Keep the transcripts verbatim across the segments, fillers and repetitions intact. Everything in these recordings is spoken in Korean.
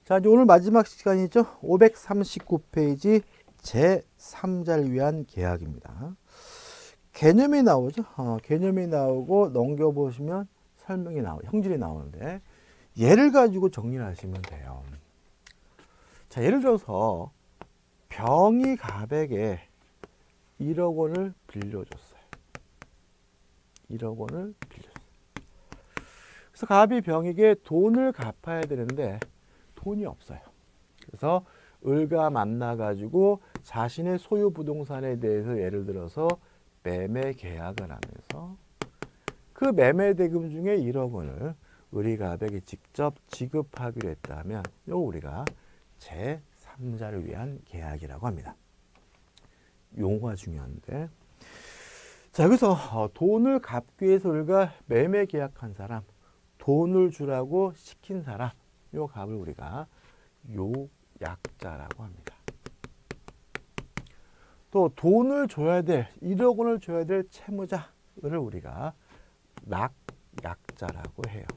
자, 이제 오늘 마지막 시간이죠. 오백삼십구 페이지 제삼자를 위한 계약입니다. 개념이 나오죠. 어, 개념이 나오고 넘겨보시면 설명이 나오, 형질이 나오는데 예를 가지고 정리를 하시면 돼요. 자, 예를 들어서 병이 갑에게 일억 원을 빌려줬어요. 일억 원을 빌려줬어요. 그래서 갑이 병에게 돈을 갚아야 되는데 돈이 없어요. 그래서 을과 만나가지고 자신의 소유 부동산에 대해서 예를 들어서 매매 계약을 하면서 그 매매 대금 중에 일억 원을 을이 갑에게 직접 지급하기로 했다면 이거 우리가 제삼자를 위한 계약이라고 합니다. 용어가 중요한데, 자, 여기서 돈을 갚기 위해서 을과 매매 계약한 사람, 돈을 주라고 시킨 사람, 요 갑을 우리가 요약자라고 합니다. 또 돈을 줘야 될, 일억 원을 줘야 될 채무자를 우리가 낙약자라고 해요.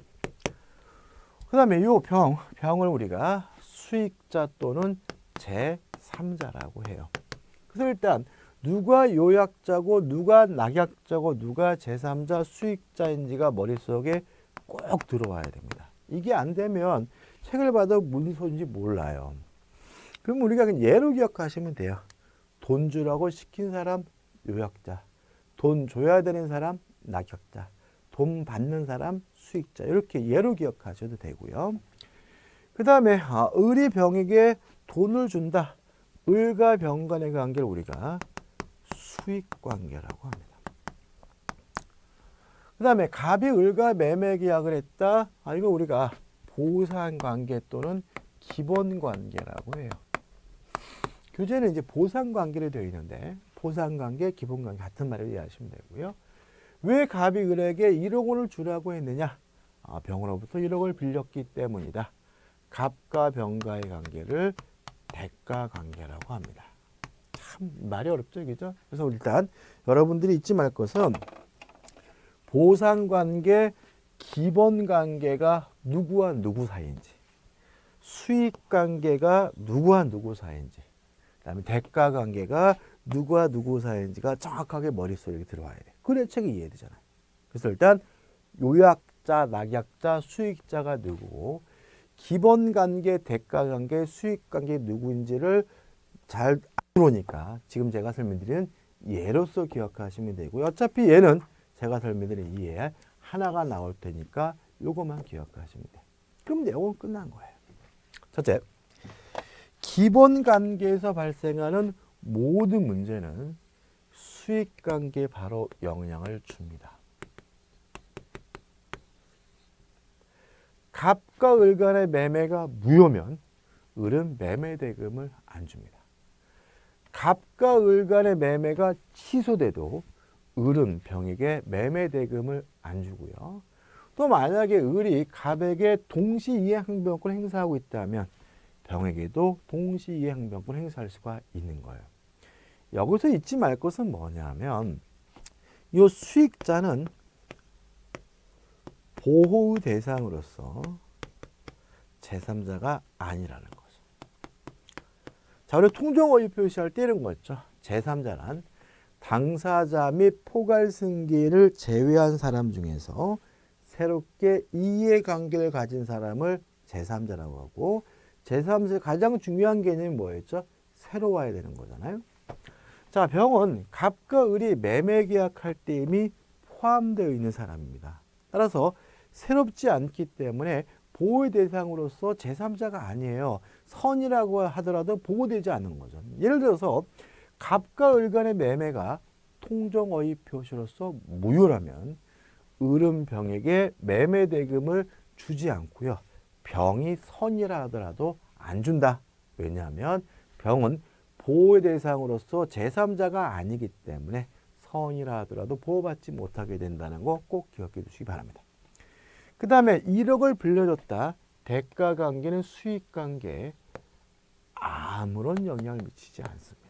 그 다음에 요 병, 병을 우리가 수익자 또는 제삼자라고 해요. 그래서 일단 누가 요약자고 누가 낙약자고 누가 제삼자 수익자인지가 머릿속에 꼭 들어와야 됩니다. 이게 안 되면 책을 봐도 무슨 소리인지 몰라요. 그럼 우리가 그냥 예로 기억하시면 돼요. 돈 주라고 시킨 사람 요약자, 돈 줘야 되는 사람 낙약자, 돈 받는 사람 수익자, 이렇게 예로 기억하셔도 되고요. 그 다음에 아, 을이 병에게 돈을 준다. 을과 병 간의 관계를 우리가 수익관계라고 합니다. 그 다음에 갑이 을과 매매 계약을 했다. 아, 이거 우리가 보상관계 또는 기본관계라고 해요. 교재는 이제 보상관계로 되어 있는데 보상관계, 기본관계 같은 말을 이해하시면 되고요. 왜 갑이 을에게 일억 원을 주라고 했느냐? 아, 병으로부터 일억 원을 빌렸기 때문이다. 갑과 병과의 관계를 대가관계라고 합니다. 참 말이 어렵죠, 그죠? 그래서 일단 여러분들이 잊지 말 것은 보상관계, 기본관계가 누구와 누구 사이인지, 수익관계가 누구와 누구 사이인지, 그 다음에 대가관계가 누구와 누구 사이인지가 정확하게 머릿속에 들어와야 돼요. 그래야 책이 이해되잖아요. 그래서 일단 요약자, 낙약자, 수익자가 누구고 기본관계, 대가관계, 수익관계 누구인지를 잘 모르니까 지금 제가 설명드리는 예로서 기억하시면 되고요. 어차피 얘는 제가 설명드린 이해 하나가 나올 테니까 요것만 기억하시면 돼요. 그럼 내용은 끝난 거예요. 첫째, 기본관계에서 발생하는 모든 문제는 수익관계에 바로 영향을 줍니다. 갑과 을 간의 매매가 무효면 을은 매매 대금을 안 줍니다. 갑과 을 간의 매매가 취소돼도 을은 병에게 매매 대금을 안 주고요. 또 만약에 을이 갑에게 동시이해항변권을 행사하고 있다면 병에게도 동시이해항변권을 행사할 수가 있는 거예요. 여기서 잊지 말 것은 뭐냐면 이 수익자는 보호의 대상으로서 제삼자가 아니라는 거죠. 자, 우리 통정어휘 표시할 때 이런 거 있죠. 제삼자란 당사자 및 포괄 승계를 제외한 사람 중에서 새롭게 이해관계를 가진 사람을 제삼자라고 하고, 제삼자의 가장 중요한 개념이 뭐였죠? 새로 와야 되는 거잖아요. 자, 병은 갑과 을이 매매 계약할 때 이미 포함되어 있는 사람입니다. 따라서 새롭지 않기 때문에 보호의 대상으로서 제삼자가 아니에요. 선이라고 하더라도 보호되지 않는 거죠. 예를 들어서 갑과 을 간의 매매가 통정어휘 표시로서 무효라면 을은 병에게 매매 대금을 주지 않고요. 병이 선이라 하더라도 안 준다. 왜냐하면 병은 보호의 대상으로서 제삼자가 아니기 때문에 선이라 하더라도 보호받지 못하게 된다는 거 꼭 기억해 두시기 바랍니다. 그 다음에 일억을 빌려줬다. 대가관계는 수익관계에 아무런 영향을 미치지 않습니다.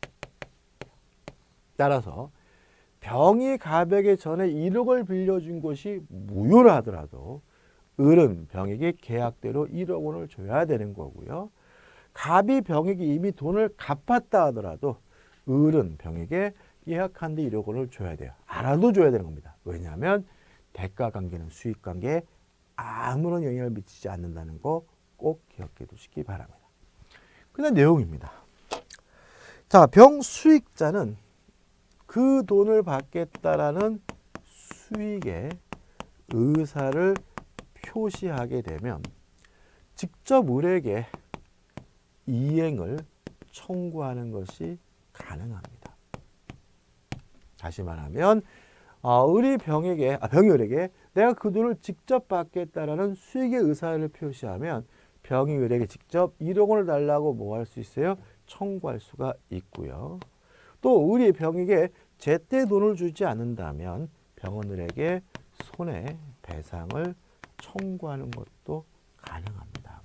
따라서 병이 갑에게 전에 일억을 빌려준 것이 무효라 하더라도 을은 병에게 계약대로 일억 원을 줘야 되는 거고요. 갑이 병에게 이미 돈을 갚았다 하더라도 을은 병에게 예약한 데 일억 원을 줘야 돼요. 알아도 줘야 되는 겁니다. 왜냐하면 대가관계는 수익관계에 아무런 영향을 미치지 않는다는 거 꼭 기억해 두시기 바랍니다. 그다음 내용입니다. 자, 병 수익자는 그 돈을 받겠다라는 수익의 의사를 표시하게 되면 직접 을에게 이행을 청구하는 것이 가능합니다. 다시 말하면 어, 을이 병에게, 아, 병이 을에게 내가 그 돈을 직접 받겠다라는 수익의 의사를 표시하면 병이 을에게 직접 일억 원을 달라고 뭐 할 수 있어요? 청구할 수가 있고요. 또 을이 병에게 제때 돈을 주지 않는다면 병은 을에게 손해배상을 청구하는 것도 가능합니다.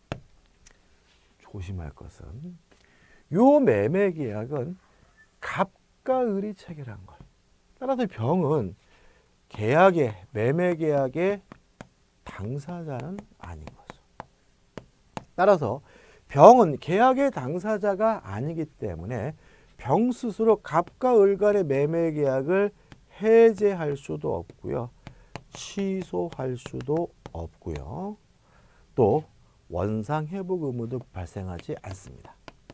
조심할 것은 요 매매 계약은 갑과 을이 체결한 걸. 따라서 병은 계약의 매매 계약의 당사자는 아닌 거죠. 따라서 병은 계약의 당사자가 아니기 때문에 병 스스로 갑과 을 간의 매매 계약을 해제할 수도 없고요. 취소할 수도 없고요. 또 원상 회복 의무도 발생하지 않습니다.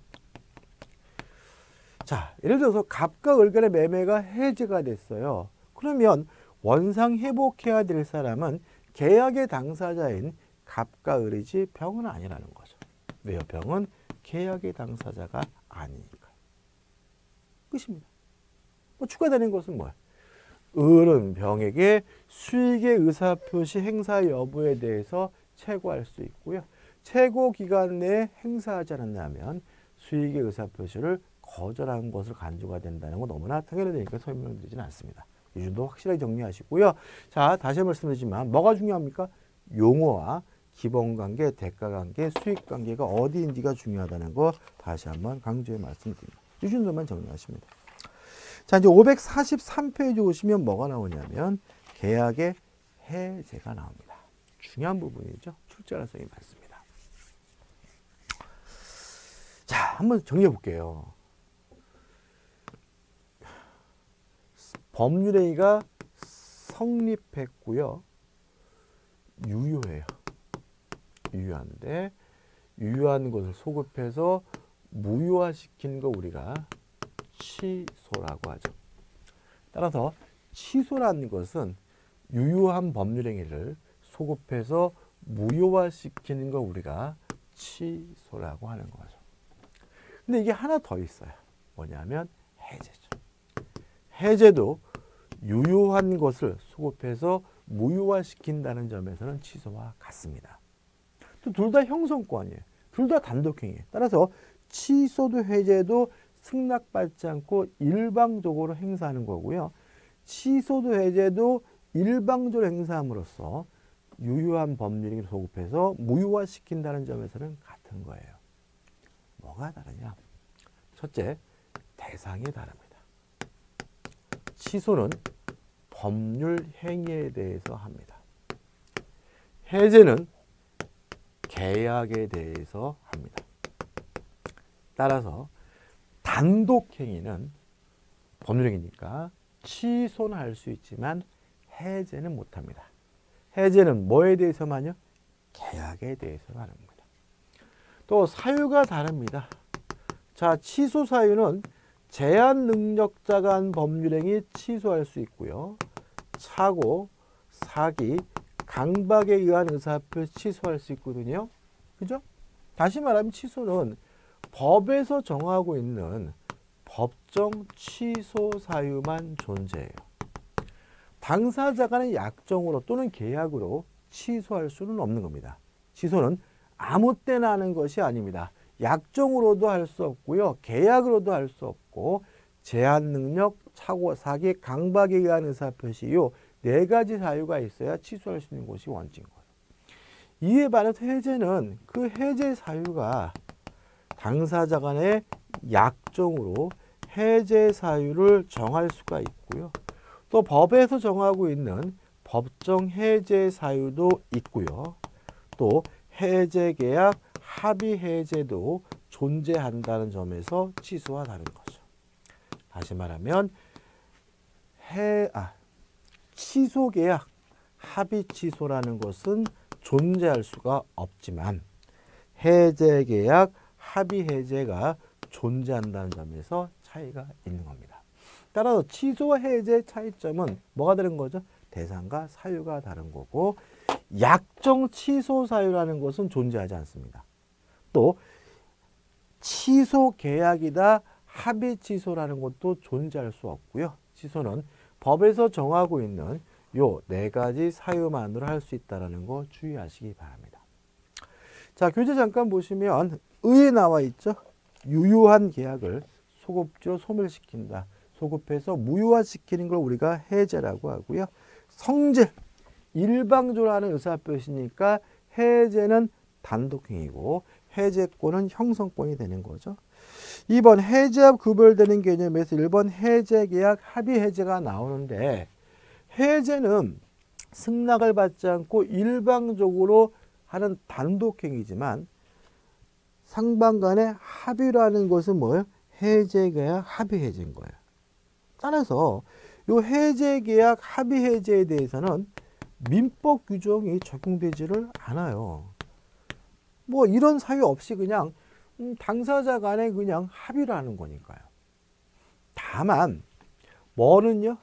자, 예를 들어서 갑과 을 간의 매매가 해제가 됐어요. 그러면 원상 회복해야 될 사람은 계약의 당사자인 갑과 을이지 병은 아니라는 거죠. 왜요? 병은 계약의 당사자가 아니니까. 끝입니다. 뭐 추가되는 것은 뭐야? 을은 병에게 수익의 의사표시 행사 여부에 대해서 최고할 수 있고요. 최고 기간 내에 행사하지 않는다면 수익의 의사표시를 거절한 것을 간주가 된다는 건 너무나 당연히 되니까 설명을 드리지는 않습니다. 이 정도 확실하게 정리하시고요. 자, 다시 말씀드리지만 뭐가 중요합니까? 용어와 기본관계, 대가관계, 수익관계가 어디인지가 중요하다는 거 다시 한번 강조해 말씀드립니다. 이 정도만 정리하시면 돼요. 자, 이제 오백사십삼 페이지 오시면 뭐가 나오냐면 계약의 해제가 나옵니다. 중요한 부분이죠. 출제 가능성이 많습니다. 자, 한번 정리해 볼게요. 법률행위가 성립했고요. 유효해요. 유효한데 유효한 것을 소급해서 무효화시키는 거 우리가 취소라고 하죠. 따라서 취소라는 것은 유효한 법률행위를 소급해서 무효화시키는 거 우리가 취소라고 하는 거죠. 근데 이게 하나 더 있어요. 뭐냐면 해제죠. 해제도 유효한 것을 소급해서 무효화시킨다는 점에서는 취소와 같습니다. 또 둘 다 형성권이에요. 둘 다 단독행위예요. 따라서 취소도 해제도 승낙받지 않고 일방적으로 행사하는 거고요. 취소도 해제도 일방적으로 행사함으로써 유효한 법률행위를 소급해서 무효화시킨다는 점에서는 같은 거예요. 뭐가 다르냐? 첫째, 대상이 다릅니다. 취소는 법률 행위에 대해서 합니다. 해제는 계약에 대해서 합니다. 따라서 단독 행위는 법률행위니까 취소는 할 수 있지만 해제는 못합니다. 해제는 뭐에 대해서만요? 계약에 대해서 하는 겁니다. 또 사유가 다릅니다. 자, 취소 사유는 제한 능력자가 한 법률행위 취소할 수 있고요. 착오, 사기, 강박에 의한 의사표시 취소할 수 있거든요. 그죠? 다시 말하면 취소는 법에서 정하고 있는 법정 취소 사유만 존재해요. 당사자 간의 약정으로 또는 계약으로 취소할 수는 없는 겁니다. 취소는 아무 때나 하는 것이 아닙니다. 약정으로도 할 수 없고요. 계약으로도 할 수 없고 제한 능력, 착오, 사기, 강박에 의한 의사표시 요 네 가지 사유가 있어야 취소할 수 있는 것이 원칙인 거예요. 이에 반해서 해제는 그 해제 사유가 당사자 간의 약정으로 해제 사유를 정할 수가 있고요. 또 법에서 정하고 있는 법정 해제 사유도 있고요. 또 해제 계약 합의 해제도 존재한다는 점에서 취소와 다른 거죠. 다시 말하면 해, 아, 취소 계약 합의 취소라는 것은 존재할 수가 없지만 해제 계약 합의 해제가 존재한다는 점에서 차이가 있는 겁니다. 따라서 취소와 해제의 차이점은 뭐가 다른 거죠? 대상과 사유가 다른 거고 약정 취소 사유라는 것은 존재하지 않습니다. 또 취소 계약이다 합의 취소라는 것도 존재할 수 없고요. 취소는 법에서 정하고 있는 요 네 가지 사유만으로 할 수 있다는 거 주의하시기 바랍니다. 자, 교재 잠깐 보시면 의에 나와 있죠. 유효한 계약을 소급지로 소멸시킨다. 소급해서 무효화시키는 걸 우리가 해제라고 하고요. 성질, 일방적으로라는 의사표시니까 해제는 단독행위고 해제권은 형성권이 되는 거죠. 이 번 해제와 구별되는 개념에서 일 번 해제계약 합의 해제가 나오는데 해제는 승낙을 받지 않고 일방적으로 하는 단독행위지만 상방 간의 합의라는 것은 뭐예요? 해제계약 합의 해제인 거예요. 따라서 이 해제계약 합의 해제에 대해서는 민법 규정이 적용되지를 않아요. 뭐 이런 사유 없이 그냥 당사자 간에 그냥 합의를 하는 거니까요. 다만 뭐는요?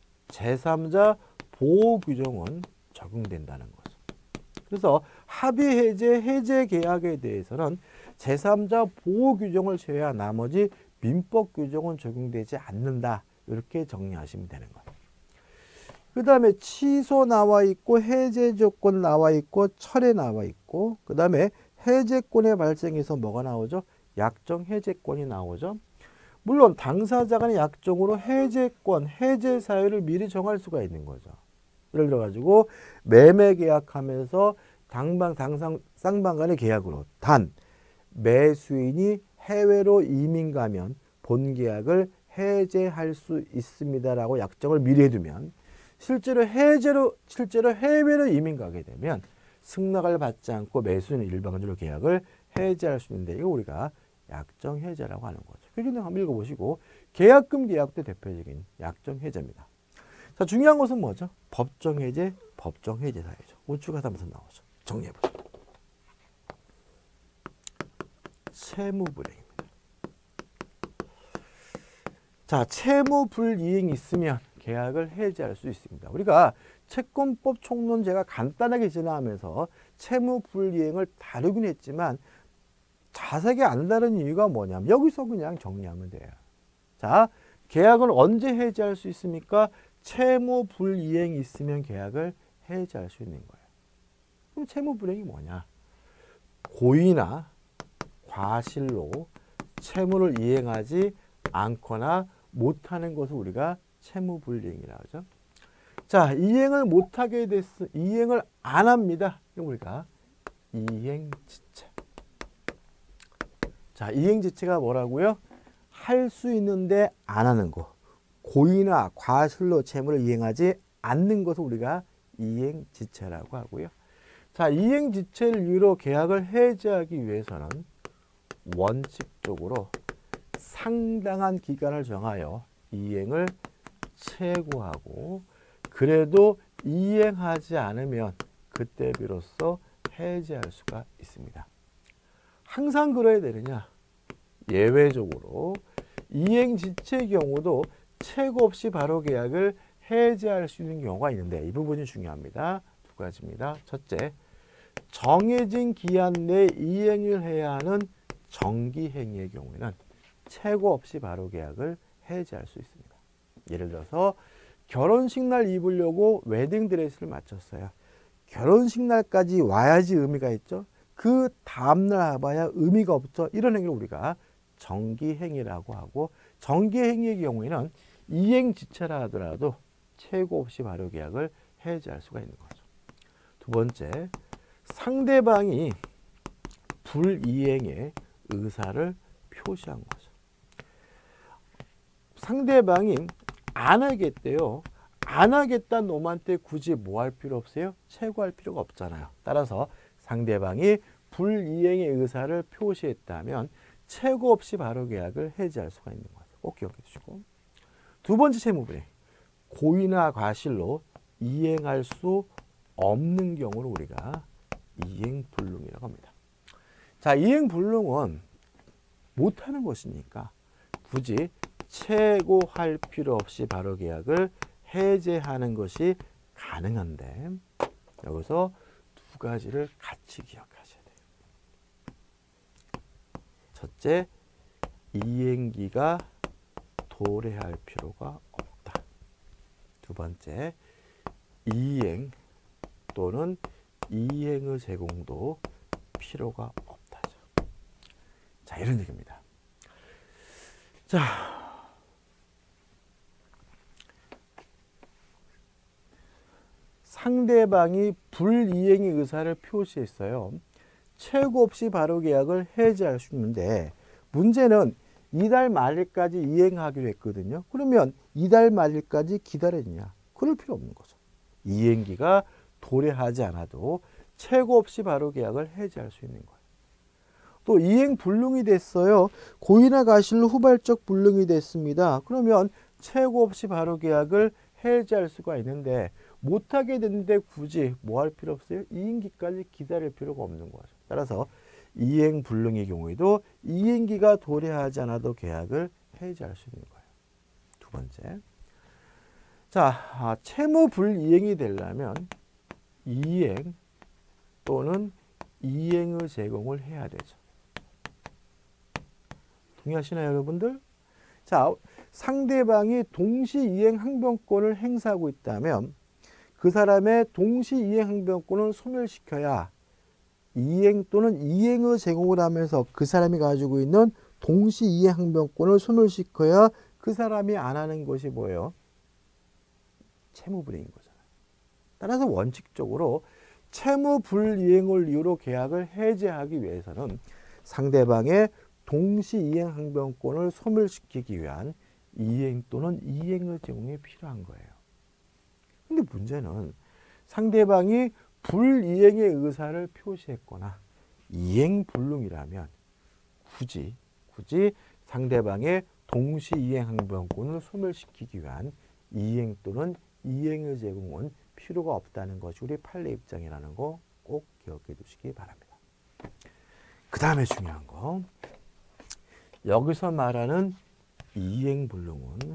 제삼자 보호 규정은 적용된다는 거죠. 그래서 합의 해제, 해제 계약에 대해서는 제삼자 보호 규정을 제외한 나머지 민법 규정은 적용되지 않는다. 이렇게 정리하시면 되는 거예요. 그 다음에 취소 나와 있고 해제 조건 나와 있고 철회 나와 있고 그 다음에 해제권의 발생에서 뭐가 나오죠? 약정 해제권이 나오죠. 물론 당사자 간의 약정으로 해제권, 해제 사유를 미리 정할 수가 있는 거죠. 예를 들어 가지고 매매 계약하면서 당방 당상 쌍방 간의 계약으로 단 매수인이 해외로 이민 가면 본 계약을 해제할 수 있습니다라고 약정을 미리 해두면 실제로 해제로 실제로 해외로 이민 가게 되면 승낙을 받지 않고 매수인은 일방적으로 계약을 해제할 수 있는데 이거 우리가 약정 해제라고 하는 거죠. 교재 한번 읽어보시고 계약금 계약도 대표적인 약정 해제입니다. 자, 중요한 것은 뭐죠? 법정 해제, 법정 해제 사유죠. 우측 하면서 나오죠. 정리해보죠. 채무불이행입니다. 자, 채무불이행이 있으면 계약을 해제할 수 있습니다. 우리가 채권법 총론 제가 간단하게 지나가면서 채무불이행을 다루긴 했지만 자세하게 안 다른 이유가 뭐냐면 여기서 그냥 정리하면 돼요. 자, 계약을 언제 해제할 수 있습니까? 채무불이행이 있으면 계약을 해제할 수 있는 거예요. 그럼 채무불이행이 뭐냐? 고의나 과실로 채무를 이행하지 않거나 못하는 것을 우리가 채무불이행이라고 하죠. 자, 이행을 못하게 됐어. 이행을 안 합니다. 우리가 이행지체. 자, 이행지체가 뭐라고요? 할 수 있는데 안 하는 거. 고의나 과실로 채무를 이행하지 않는 것을 우리가 이행지체라고 하고요. 자, 이행지체를 이유로 계약을 해제하기 위해서는 원칙적으로 상당한 기간을 정하여 이행을 최고하고 그래도 이행하지 않으면 그때 비로소 해제할 수가 있습니다. 항상 그래야 되느냐? 예외적으로 이행지체의 경우도 최고 없이 바로 계약을 해제할 수 있는 경우가 있는데 이 부분이 중요합니다. 두 가지입니다. 첫째, 정해진 기한 내에 이행을 해야 하는 정기행위의 경우에는 최고 없이 바로 계약을 해제할 수 있습니다. 예를 들어서 결혼식 날 입으려고 웨딩드레스를 맞췄어요. 결혼식 날까지 와야지 의미가 있죠. 그 다음날 와봐야 의미가 없죠. 이런 행위를 우리가 정기행위라고 하고 정기행위의 경우에는 이행지체라 하더라도 최고 없이 바로 계약을 해제할 수가 있는 거죠. 두 번째, 상대방이 불이행의 의사를 표시한 거죠. 상대방이 안 하겠대요. 안 하겠다는 놈한테 굳이 뭐 할 필요 없어요? 최고할 필요가 없잖아요. 따라서 상대방이 불이행의 의사를 표시했다면 최고 없이 바로 계약을 해지할 수가 있는 거예요. 꼭 기억해 주시고. 두 번째 채무불이행. 고의나 과실로 이행할 수 없는 경우를 우리가 이행불능이라고 합니다. 자, 이행불능은 못하는 것이니까 굳이 최고할 필요 없이 바로 계약을 해제하는 것이 가능한데 여기서 두 가지를 같이 기억하셔야 돼요. 첫째, 이행기가 도래할 필요가 없다. 두 번째, 이행 또는 이행의 제공도 필요가 없다죠. 자, 이런 얘기입니다. 자, 상대방이 불이행의 의사를 표시했어요. 최고 없이 바로 계약을 해지할 수 있는데 문제는 이달 말일까지 이행하기로 했거든요. 그러면 이달 말일까지 기다리느냐? 그럴 필요 없는 거죠. 이행기가 도래하지 않아도 최고 없이 바로 계약을 해지할 수 있는 거예요. 또 이행 불능이 됐어요. 고의나 과실로 후발적 불능이 됐습니다. 그러면 최고 없이 바로 계약을 해지할 수가 있는데 못하게 됐는데 굳이 뭐 할 필요 없어요? 이행기까지 기다릴 필요가 없는 거죠. 따라서 이행 불능의 경우에도 이행기가 도래하지 않아도 계약을 해지할 수 있는 거예요. 두 번째, 자, 채무 불이행이 되려면 이행 또는 이행의 제공을 해야 되죠. 동의하시나요, 여러분들? 자, 상대방이 동시 이행 항변권을 행사하고 있다면 그 사람의 동시 이행 항변권을 소멸시켜야 이행 또는 이행의 제공을 하면서 그 사람이 가지고 있는 동시 이행 항변권을 소멸시켜야 그 사람이 안 하는 것이 뭐예요? 채무불이행인 거잖아요. 따라서 원칙적으로 채무불이행을 이유로 계약을 해지하기 위해서는 상대방의 동시 이행 항변권을 소멸시키기 위한 이행 또는 이행의 제공이 필요한 거예요. 근데 문제는 상대방이 불이행의 의사를 표시했거나 이행불능이라면 굳이 굳이 상대방의 동시 이행 항변권을 소멸시키기 위한 이행 또는 이행의 제공은 필요가 없다는 것이 우리 판례 입장이라는 거 꼭 기억해 두시기 바랍니다. 그 다음에 중요한 거, 여기서 말하는 이행불능은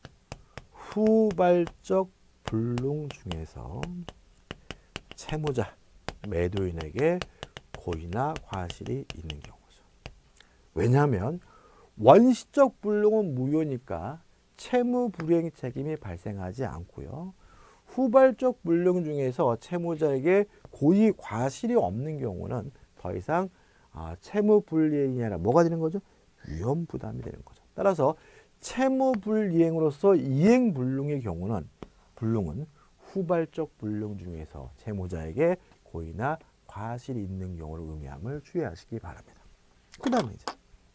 후발적 불능 중에서 채무자, 매도인에게 고의나 과실이 있는 경우죠. 왜냐하면 원시적 불능은 무효니까 채무 불이행 책임이 발생하지 않고요. 후발적 불능 중에서 채무자에게 고의 과실이 없는 경우는 더 이상 채무 불이행이 아니라 뭐가 되는 거죠? 위험 부담이 되는 거죠. 따라서 채무 불이행으로서 이행 불능의 경우는 불능은 후발적 불능 중에서 채무자에게 고의나 과실이 있는 경우를 의미함을 주의하시기 바랍니다. 그 다음에 이제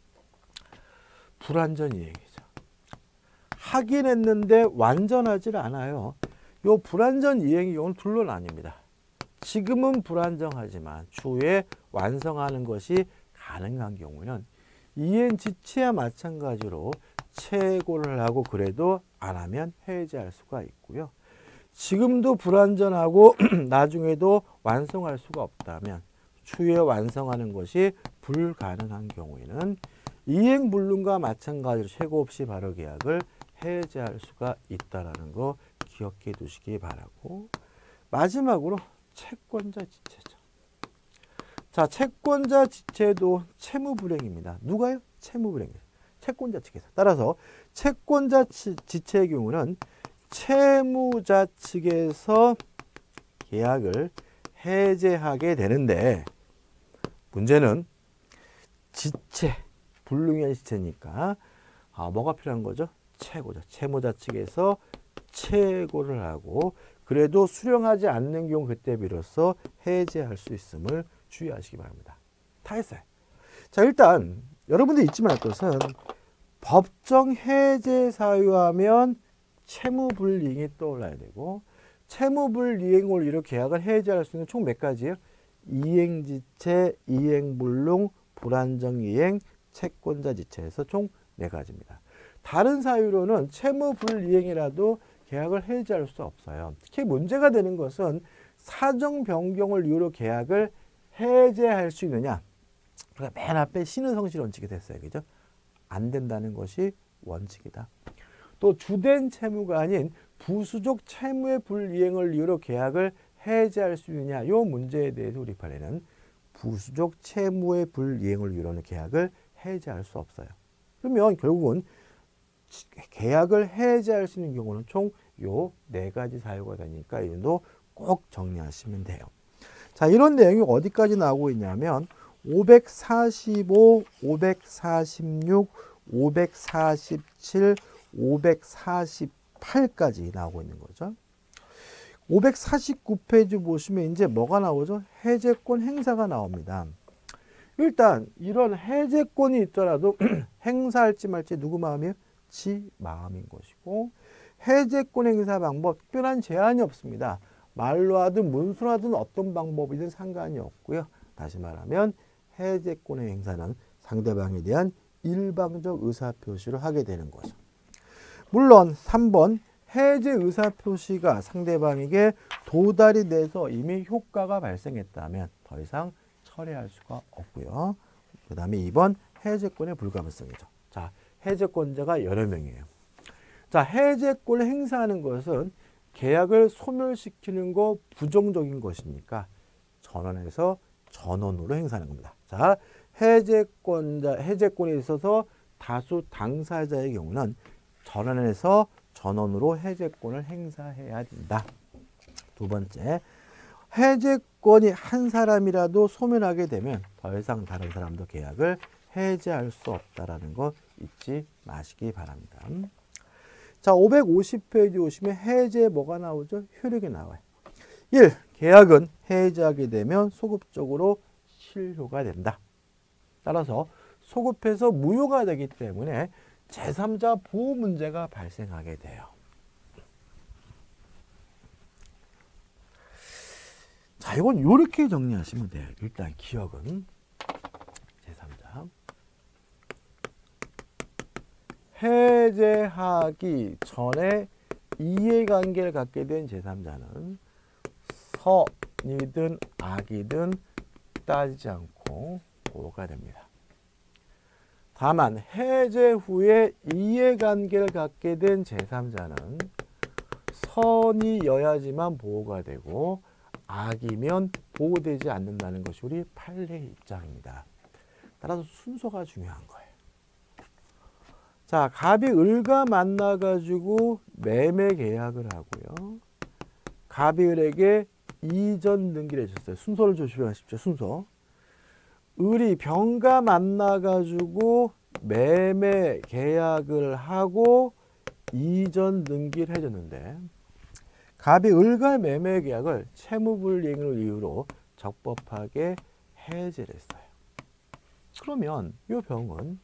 불완전 이행이죠. 하긴 했는데 완전하지 않아요. 이 불완전 이행의 경우는 둘로 나뉩니다. 지금은 불완전하지만 추후에 완성하는 것이 가능한 경우는 이행 지체와 마찬가지로 채고를 하고 그래도 안 하면 해지할 수가 있고요. 지금도 불완전하고 나중에도 완성할 수가 없다면 추후에 완성하는 것이 불가능한 경우에는 이행불능과 마찬가지로 최고 없이 바로 계약을 해지할 수가 있다는 거 기억해 두시기 바라고, 마지막으로 채권자 지체죠. 자, 채권자 지체도 채무불이행입니다. 누가요? 채무불이행이에요. 채권자 측에서. 따라서 채권자 지체의 경우는 채무자 측에서 계약을 해제하게 되는데 문제는 지체, 불능한 지체니까 아, 뭐가 필요한 거죠? 채고자. 채무자 측에서 채고를 하고 그래도 수령하지 않는 경우 그때 비로소 해제할 수 있음을 주의하시기 바랍니다. 다 했어요. 자, 일단 여러분들 잊지 말 것은 법정 해제 사유하면 채무불이행이 떠올라야 되고 채무불이행으로 이렇게 계약을 해지할 수 있는 총 몇 가지예요? 이행지체, 이행불능, 불안정이행, 채권자지체에서 총 네 가지입니다. 다른 사유로는 채무불이행이라도 계약을 해지할 수 없어요. 특히 문제가 되는 것은 사정 변경을 이유로 계약을 해제할 수 있느냐. 그러니까 맨 앞에 신의성실 원칙이 됐어요. 그죠? 안 된다는 것이 원칙이다. 또 주된 채무가 아닌 부수적 채무의 불이행을 이유로 계약을 해제할 수 있느냐. 이 문제에 대해서 우리 판례는 부수적 채무의 불이행을 이유로는 계약을 해제할 수 없어요. 그러면 결국은 계약을 해제할 수 있는 경우는 총 요 네 가지 사유가 되니까 이 정도 꼭 정리하시면 돼요. 자, 이런 내용이 어디까지 나오고 있냐면 오백사십오, 오백사십육, 오백사십칠, 오백사십팔까지 나오고 있는 거죠. 오백사십구 페이지 보시면 이제 뭐가 나오죠? 해제권 행사가 나옵니다. 일단 이런 해제권이 있더라도 행사할지 말지 누구 마음이에요? 지 마음인 것이고 해제권 행사 방법 특별한 제한이 없습니다. 말로 하든 문서로 하든 어떤 방법이든 상관이 없고요. 다시 말하면 해제권의 행사는 상대방에 대한 일방적 의사표시를 하게 되는 거죠. 물론 삼 번 해제 의사표시가 상대방에게 도달이 돼서 이미 효과가 발생했다면 더 이상 철회할 수가 없고요. 그 다음에 이 번 해제권의 불가분성이죠. 자, 해제권자가 여러 명이에요. 자, 해제권을 행사하는 것은 계약을 소멸시키는 거 부정적인 것이니까 전원에서 전원으로 행사하는 겁니다. 자, 해제권자, 해제권에 있어서 다수 당사자의 경우는 전원에서 전원으로 해제권을 행사해야 된다. 두 번째, 해제권이 한 사람이라도 소멸하게 되면 더 이상 다른 사람도 계약을 해제할 수 없다는 거 잊지 마시기 바랍니다. 자, 오백오십 페이지 오시면 해제 뭐가 나오죠? 효력이 나와요. 일. 계약은 해제하게 되면 소급적으로 실효가 된다. 따라서 소급해서 무효가 되기 때문에 제삼자 보호 문제가 발생하게 돼요. 자, 이건 이렇게 정리하시면 돼요. 일단 기억은 제삼자 해제하기 전에 이해관계를 갖게 된 제삼자는 선이든 악이든 따지지 않고 보호가 됩니다. 다만 해제 후에 이해관계를 갖게 된 제삼자는 선이여야지만 보호가 되고 악이면 보호되지 않는다는 것이 우리 판례의 입장입니다. 따라서 순서가 중요한 거예요. 자, 갑이 을과 만나가지고 매매 계약을 하고요. 갑이 을에게 이전 등기를 해줬어요. 순서를 조심하십시오. 순서. 을이 병과 만나가지고 매매 계약을 하고 이전 등기를 해줬는데 갑이 을과 매매 계약을 채무불이행을 이유로 적법하게 해제를 했어요. 그러면 이 병은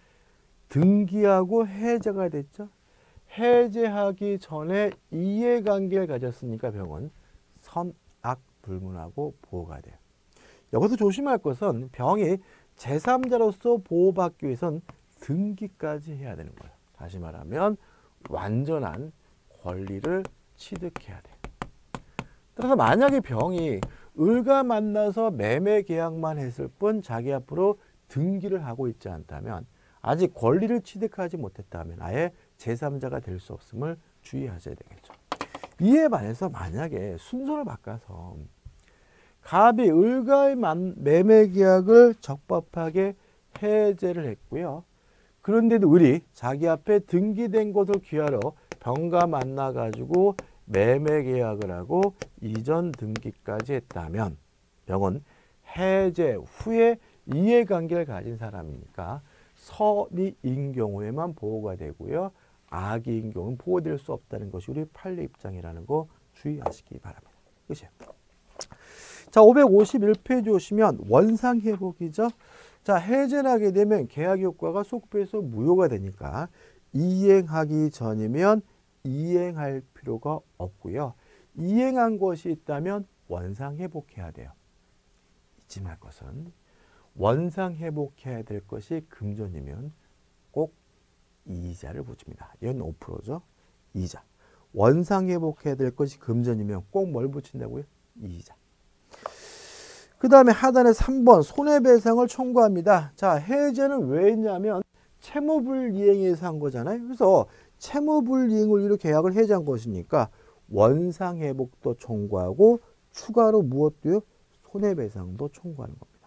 등기하고 해제가 됐죠. 해제하기 전에 이해관계를 가졌으니까 병은 선악 불문하고 보호가 돼요. 여기서 조심할 것은 병이 제삼자로서 보호받기 위해선 등기까지 해야 되는 거예요. 다시 말하면 완전한 권리를 취득해야 돼요. 따라서 만약에 병이 을과 만나서 매매 계약만 했을 뿐 자기 앞으로 등기를 하고 있지 않다면 아직 권리를 취득하지 못했다면 아예 제삼자가 될 수 없음을 주의하셔야 되겠죠. 이에 반해서 만약에 순서를 바꿔서 갑이 을과의 매매 계약을 적법하게 해제를 했고요. 그런데도 을이 자기 앞에 등기된 곳을 귀하러 병과 만나가지고 매매 계약을 하고 이전 등기까지 했다면 병은 해제 후에 이해관계를 가진 사람이니까 선이인 경우에만 보호가 되고요. 악인 경우는 보호될 수 없다는 것이 우리 판례 입장이라는 거 주의하시기 바랍니다. 끝이에요. 자, 오백오십일 페이지 오시면 원상회복이죠. 자, 해제를 하게 되면 계약 효과가 소급해서 무효가 되니까 이행하기 전이면 이행할 필요가 없고요. 이행한 것이 있다면 원상 회복해야 돼요. 잊지 말 것은 원상 회복해야 될 것이 금전이면 꼭 이자를 붙입니다. 이건 오 퍼센트죠. 이자. 원상 회복해야 될 것이 금전이면 꼭 뭘 붙인다고요? 이자. 그 다음에 하단에 삼 번 손해배상을 청구합니다. 자, 해제는 왜 했냐면 채무불이행에서 한 거잖아요. 그래서 채무불이행을 이유로 계약을 해제한 것이니까 원상회복도 청구하고 추가로 무엇도요? 손해배상도 청구하는 겁니다.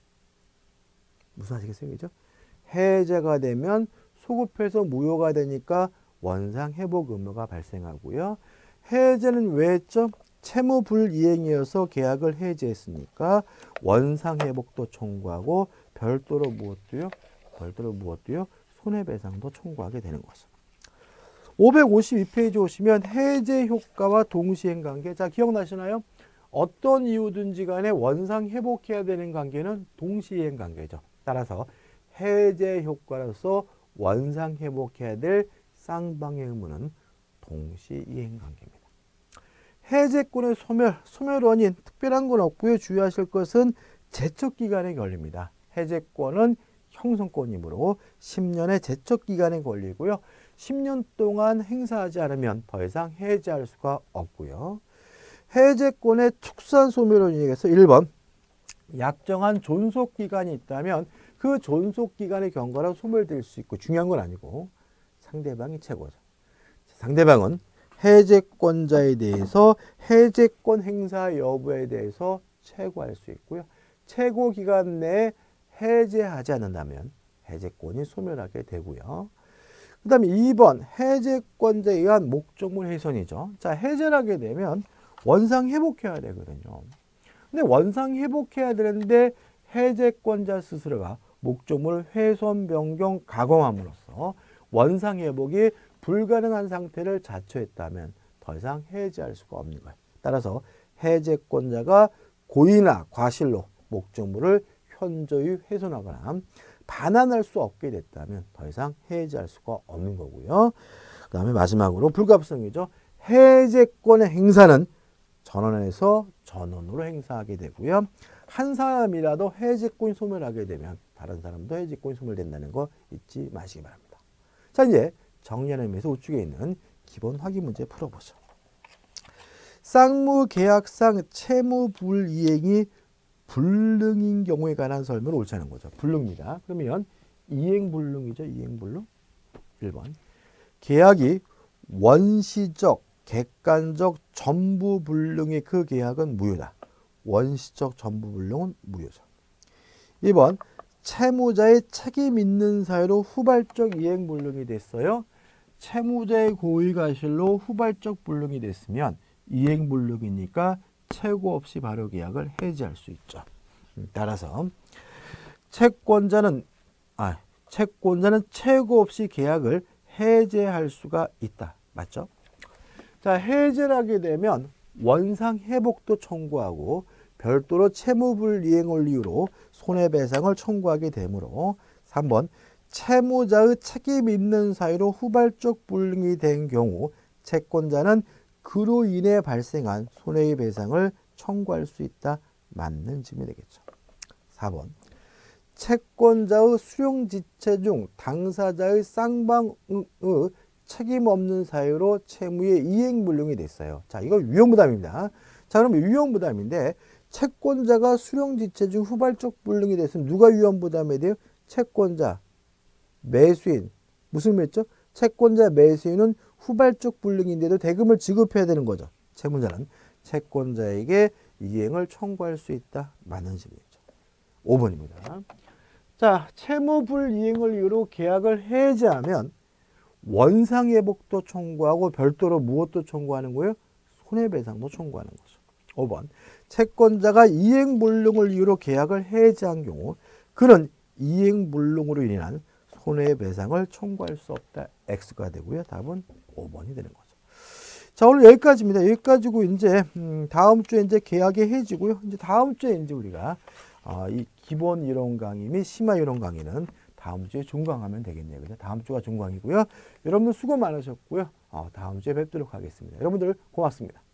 무슨 아시겠어요? 그죠? 해제가 되면 소급해서 무효가 되니까 원상회복 의무가 발생하고요. 해제는 왜 했죠? 채무불이행이어서 계약을 해제했으니까 원상회복도 청구하고 별도로 무엇도요? 별도로 무엇도요? 손해배상도 청구하게 되는 거죠. 오백오십이 페이지 오시면 해제 효과와 동시행관계. 자, 기억나시나요? 어떤 이유든지 간에 원상 회복해야 되는 관계는 동시행 관계죠. 따라서 해제 효과로서 원상 회복해야 될 쌍방의 의무는 동시이행 관계입니다. 해제권의 소멸, 소멸 원인 특별한 건 없고요. 주의하실 것은 제척기간에 걸립니다. 해제권은 형성권이므로 십 년의 제척기간에 걸리고요. 십 년 동안 행사하지 않으면 더 이상 해제할 수가 없고요. 해제권의 특수한 소멸 원인에서 일 번 약정한 존속기간이 있다면 그 존속기간의 경과로 소멸될 수 있고 중요한 건 아니고 상대방이 최고죠. 상대방은 해제권자에 대해서 해제권 행사 여부에 대해서 최고할 수 있고요. 최고 기간 내에 해제하지 않는다면 해제권이 소멸하게 되고요. 그 다음에 이 번 해제권자에 의한 목적물 훼손이죠. 자, 해제를 하게 되면 원상 회복해야 되거든요. 근데 원상 회복해야 되는데 해제권자 스스로가 목적물 훼손, 변경, 가공함으로써 원상 회복이 불가능한 상태를 자초했다면 더 이상 해제할 수가 없는 거예요. 따라서 해제권자가 고의나 과실로 목적물을 현저히 훼손하거나 반환할 수 없게 됐다면 더 이상 해제할 수가 없는 거고요. 그 다음에 마지막으로 불가합성이죠. 해제권의 행사는 전원에서 전원으로 행사하게 되고요. 한 사람이라도 해제권이 소멸하게 되면 다른 사람도 해제권이 소멸된다는 거 잊지 마시기 바랍니다. 자, 이제 정리하는 의미에서 우측에 있는 기본 확인 문제 풀어보죠. 쌍무계약상 채무불이행이 불능인 경우에 관한 설명을 옳지 않은 거죠. 불능입니다. 그러면 이행불능이죠. 이행불능. 일 번 계약이 원시적, 객관적 전부불능의 그 계약은 무효다. 원시적 전부불능은 무효죠. 이 번 채무자의 책임 있는 사유로 후발적 이행불능이 됐어요. 채무자의 고의과실로 후발적 불능이 됐으면 이행불능이니까 최고 없이 발효 계약을 해지할 수 있죠. 따라서 채권자는 아 채권자는 최고 없이 계약을 해제할 수가 있다. 맞죠? 자, 해제를 하게 되면 원상 회복도 청구하고 별도로 채무불이행을 이유로 손해배상을 청구하게 되므로 삼 번 채무자의 책임 있는 사유로 후발적 불능이 된 경우 채권자는 그로 인해 발생한 손해의 배상을 청구할 수 있다. 맞는 질문이 되겠죠. 사 번 채권자의 수령지체 중 당사자의 쌍방의 책임 없는 사유로 채무의 이행불능이 됐어요. 자, 이거 유형부담입니다. 자, 그러면 유형부담인데 채권자가 수령지체 중 후발적 불능이 됐으면 누가 유형부담에 돼요? 채권자, 매수인. 무슨 의미였죠? 채권자, 매수인은 후발적 불능인데도 대금을 지급해야 되는 거죠. 채무자는 채권자에게 이행을 청구할 수 있다. 맞는 질문이죠. 오 번입니다. 자, 채무불이행을 이유로 계약을 해제하면 원상회복도 청구하고 별도로 무엇도 청구하는 거예요? 손해배상도 청구하는 거죠. 오 번 채권자가 이행불능을 이유로 계약을 해제한 경우 그는 이행불능으로 인한 손해배상을 청구할 수 없다. X가 되고요. 답은 오 번이 되는 거죠. 자, 오늘 여기까지입니다. 여기까지고 이제 음, 다음 주에 이제 계약이 해지고요. 이제 다음 주에 이제 우리가 어, 이 기본 이론 강의 및 심화 이론 강의는 다음 주에 종강하면 되겠네요. 그죠? 다음 주가 종강이고요. 여러분들 수고 많으셨고요. 어, 다음 주에 뵙도록 하겠습니다. 여러분들 고맙습니다.